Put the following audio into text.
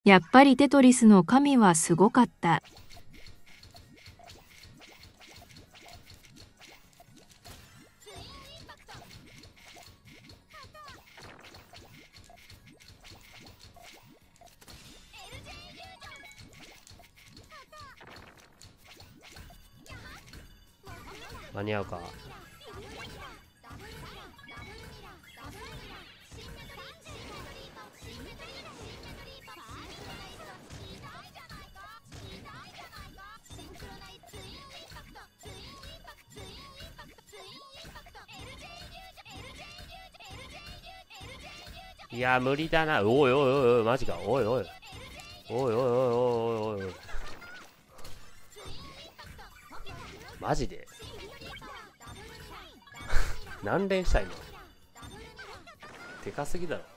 やっぱりテトリスの神はすごかった。 間に合うか。いや無理だな。おいおいおいおい、マジか。おいおいおいおいおいおいおいおい、マジで何連したいの。でかすぎだろ。